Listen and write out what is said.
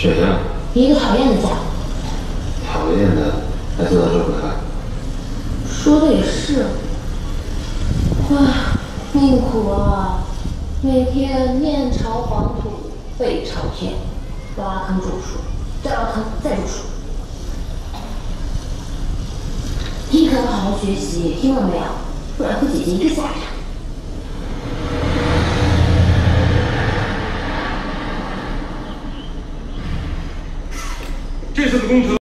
谁呀？ 一个讨厌的家伙。 讨厌的，还做到这么快？ 说的也是。唉，命苦啊！每天面朝黄土背朝天，挖坑种树，再挖坑再种树。你可要好好学习，听到没有？不然会姐姐一个下场。 这次的工程。